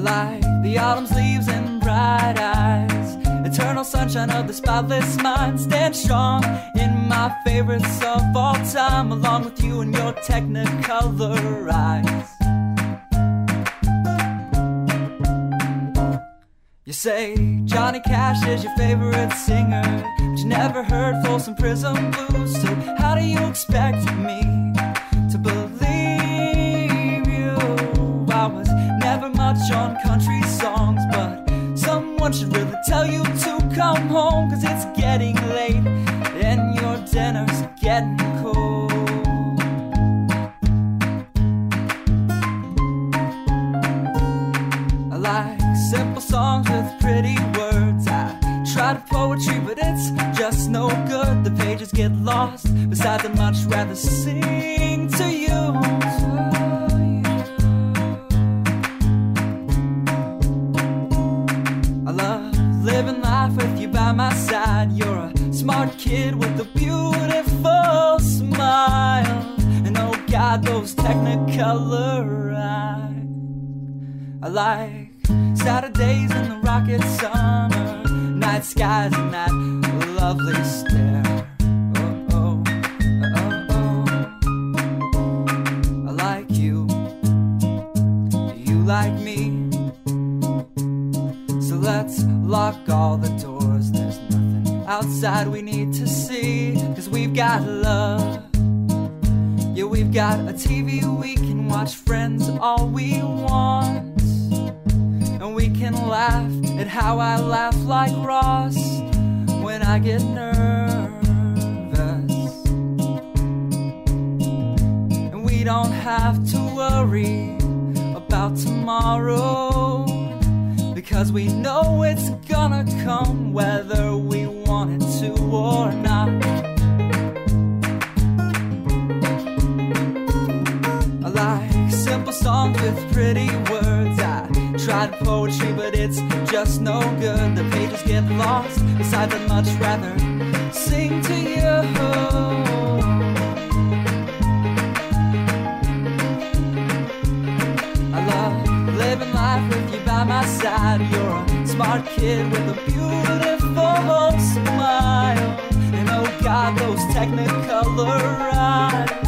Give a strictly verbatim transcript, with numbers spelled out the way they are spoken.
like the autumn's leaves and bright eyes, eternal sunshine of the spotless mind. Stand strong in my favorites of all time, along with you and your technicolor eyes. You say Johnny Cash is your favorite singer, but you never heard Folsom Prison Blues. So how do you expect me to believe you? I was never much on country songs, but someone should really tell you to come home, 'cause it's getting late and your dinner's getting cold. I like simple songs with pretty words. I tried poetry, but it's just no good. The pages get lost. Besides, I'd much rather sing to you. I love living life with you by my side. You're a smart kid with a beautiful smile, and oh God, those technicolor eyes. I like Saturdays in the rocket summer, night skies and that lovely stare. Oh, oh, oh, oh. I like you. Do you like me? So let's lock all the doors. There's nothing outside we need to see, 'cause we've got love. Yeah, we've got a T V we can watch, friends all we want. And we can laugh at how I laugh like Ross when I get nervous. And we don't have to worry about tomorrow, because we know it's gonna come whether we want it to or not. I like simple songs with pretty words. I tried poetry, but it's just no good. The pages get lost. Besides, I'd much rather sing to you. I love living life with you by my side. You're a smart kid with a beautiful smile, and oh God, those technicolor eyes.